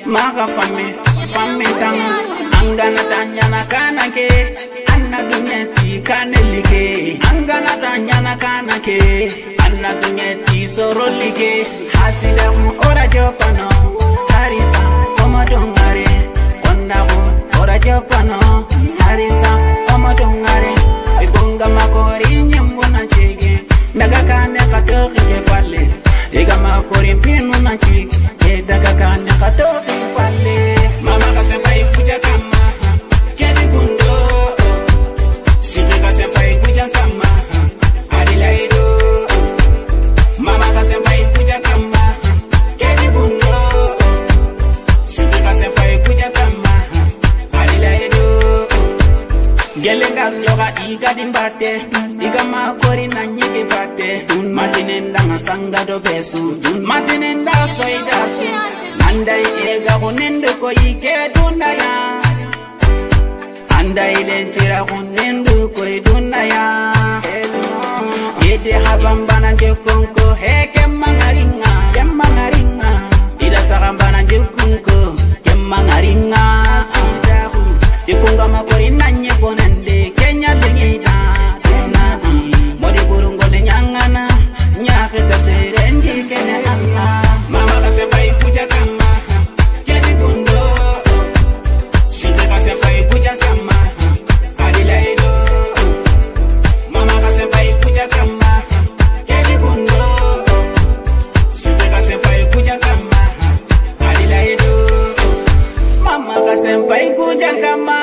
maga fame tang angana tanyana kanake anna dunyati kanelike angana tanyana kanake anna dunyati sorolike hasida ora jopano harisa omadongare konnago ora jopano harisa omadongare igonga makori nyambona chege daga kane khatoki ke falle ega makori pinu na chege daga kane khatoki falle mama ka senpai kuja kama kedi gundo sike ka senpai kuja kama adilaido mama ka senpai kuja kama kedi gundo sike ka senpai kuja kama adilaido gelenga yoga iga dimbate iga makori na nyike bate matinenda ngasanga do besu matinenda soida su andai ega hunendo ko ike dunaya andai lenchira hunendo ko dunaya ede habambana jekonko heke mangaringa ida sagambana jekonko kemangaringa sidahu ikunga makori na nyekonende kenya lenyida tena modi burungo lenyangana nyake kaserengi kenya anga mama kasepai kuja kama kedi gundo sike kasepai kuja kama adilaido mama kasepai kuja kama kedi gundo sike kasepai kuja kama adilaido mama kasepai kuja kama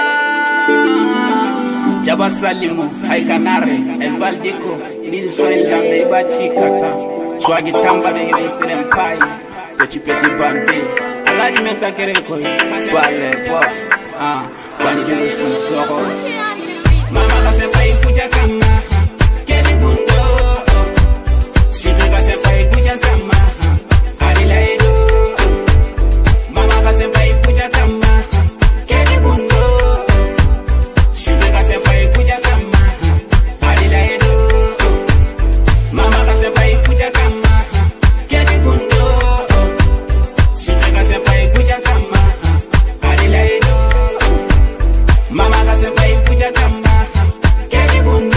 Jaba Salimu, Haikanare, El Valdico, Nil Soila, Nebachi Kata, Swagi Tamba de Grayson Pai, Petit Petit Bande, Aladimenta Kereko, Wale, Boss, Bandido Soro. Mama Kasepai Kuja Kama, Kedi Gundo, Sike Kasepai Kuja Kama, Adilaido, Mama Kasepai Kuja Kama, Kedi Gundo, Sike Kasepai Kuja Kama, Adilaido, Mama Kasepai Kuja Kama, Kedi Gundo, Sike Kasepai Kuja Kama, Adilaido, Mama Kasepai Kuja Kama, Kedi Gundo.